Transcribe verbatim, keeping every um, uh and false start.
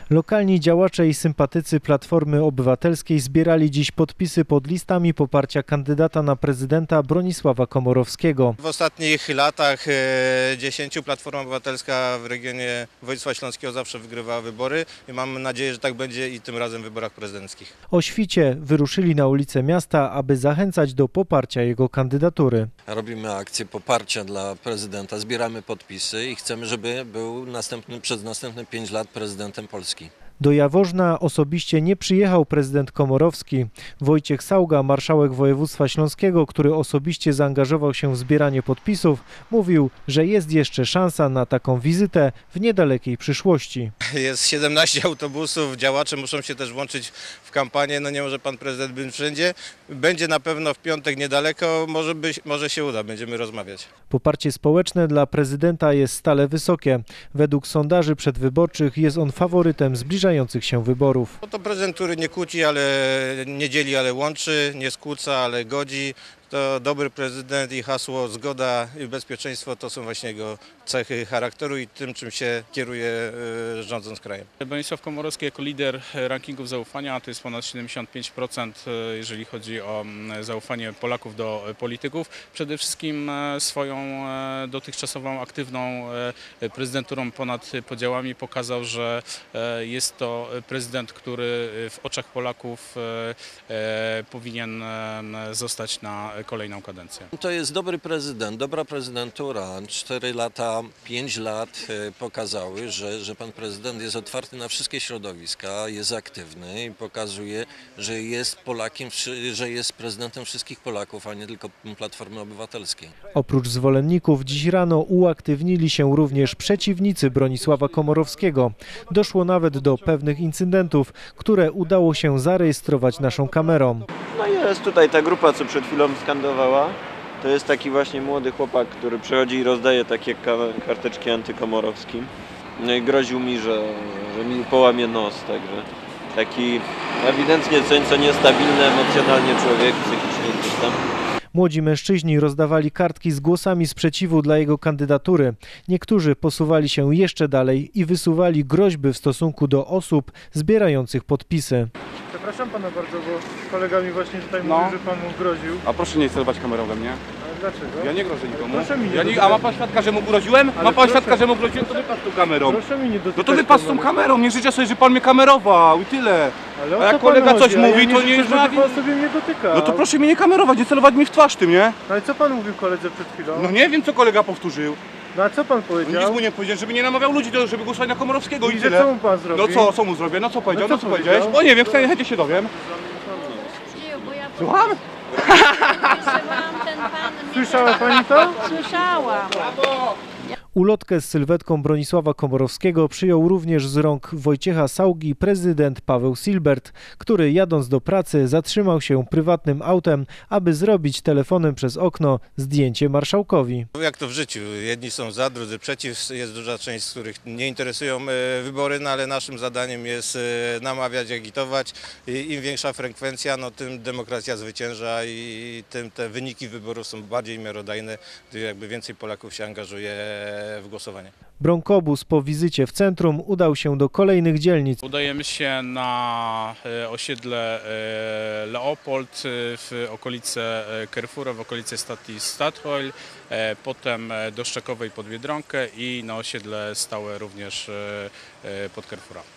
Lokalni działacze i sympatycy Platformy Obywatelskiej zbierali dziś podpisy pod listami poparcia kandydata na prezydenta Bronisława Komorowskiego. W ostatnich latach dziesięciu Platforma Obywatelska w regionie województwa śląskiego zawsze wygrywała wybory i mam nadzieję, że tak będzie i tym razem w wyborach prezydenckich. O świcie wyruszyli na ulice miasta, aby zachęcać do poparcia jego kandydatury. Robimy akcję poparcia dla prezydenta, zbieramy podpisy i chcemy, żeby był następny, przez następne pięć lat prezydentem Polski. Do Jaworzna osobiście nie przyjechał prezydent Komorowski. Wojciech Sauga, marszałek województwa śląskiego, który osobiście zaangażował się w zbieranie podpisów, mówił, że jest jeszcze szansa na taką wizytę w niedalekiej przyszłości. Jest siedemnaście autobusów, działacze muszą się też włączyć w kampanię, no nie może pan prezydent być wszędzie. Będzie na pewno w piątek niedaleko, może, być, może się uda, będziemy rozmawiać. Poparcie społeczne dla prezydenta jest stale wysokie. Według sondaży przedwyborczych jest on faworytem zbliżających się wyborów. To prezydent, który nie kłóci, ale nie dzieli, ale łączy, nie skłóca, ale godzi. To dobry prezydent i hasło zgoda i bezpieczeństwo to są właśnie jego cechy charakteru i tym, czym się kieruje rządząc krajem. Bronisław Komorowski jako lider rankingów zaufania to jest ponad siedemdziesiąt pięć procent, jeżeli chodzi o zaufanie Polaków do polityków. Przede wszystkim swoją dotychczasową aktywną prezydenturą ponad podziałami pokazał, że jest to prezydent, który w oczach Polaków powinien zostać na kolejną kadencję. To jest dobry prezydent, dobra prezydentura. Cztery lata, pięć lat pokazały, że, że pan prezydent jest otwarty na wszystkie środowiska, jest aktywny i pokazuje, że jest Polakiem, że jest prezydentem wszystkich Polaków, a nie tylko Platformy Obywatelskiej. Oprócz zwolenników dziś rano uaktywnili się również przeciwnicy Bronisława Komorowskiego. Doszło nawet do pewnych incydentów, które udało się zarejestrować naszą kamerą. No jest tutaj ta grupa, co przed chwilą skandowała. To jest taki właśnie młody chłopak, który przychodzi i rozdaje takie karteczki antykomorowskim. No i groził mi, że, że mi połamie nos, także taki ewidentnie co niestabilny emocjonalnie człowiek, psychicznie gdzieś tam. Młodzi mężczyźni rozdawali kartki z głosami sprzeciwu dla jego kandydatury. Niektórzy posuwali się jeszcze dalej i wysuwali groźby w stosunku do osób zbierających podpisy. Przepraszam pana bardzo, bo kolega mi właśnie tutaj No. mówił, że pan mu groził. A proszę nie celować kamerą we mnie. Ale dlaczego? Ja nie grożę nikomu. Proszę mi nie Ja nie, dotykać. a ma pan świadka, że mu groziłem? Ale Ma pan proszę- świadka, że mu groziłem? To wypadł tą kamerą. Proszę mi nie dotykać. No to wypadł z tą kamery. kamerą, nie życzę sobie, że pan mnie kamerował i tyle. Ale o A jak co kolega panu coś chodzi? A mówi, ja to nie nie życzę, jest żeby żadne- pan sobie mnie dotyka. No to proszę mnie nie kamerować, nie celować mi w twarz tym, nie? No ale co pan mówił koledze przed chwilą? No nie wiem, co kolega powtórzył. No a co pan No powiedział? nic mu nie powiedziałem, żeby nie namawiał ludzi, do- żeby głosowali na Komorowskiego i I że tyle. co mu pan zrobi? No co, co mu zrobię? No co powiedział? co No co powiedział? powiedziałeś? O nie wiem, chcę, chętnie się dowiem. Bo ja Słucham? słyszałam ten pan. Słyszała pani to? Słyszałam. Ulotkę z sylwetką Bronisława Komorowskiego przyjął również z rąk Wojciecha Saugi prezydent Paweł Silbert, który jadąc do pracy zatrzymał się prywatnym autem, aby zrobić telefonem przez okno zdjęcie marszałkowi. Jak to w życiu, jedni są za, drudzy przeciw, jest duża część, z których nie interesują wybory, no ale naszym zadaniem jest namawiać, agitować i im większa frekwencja, no tym demokracja zwycięża i tym te wyniki wyborów są bardziej miarodajne, gdy jakby więcej Polaków się angażuje w głosowanie. Bronkobus po wizycie w centrum udał się do kolejnych dzielnic. Udajemy się na e, osiedle e, Leopold, e, w okolice e, Carrefoura, w okolice stacji Statoil, e, potem e, do Szczekowej pod Biedronkę i na osiedle stałe również e, e, pod Carrefoura.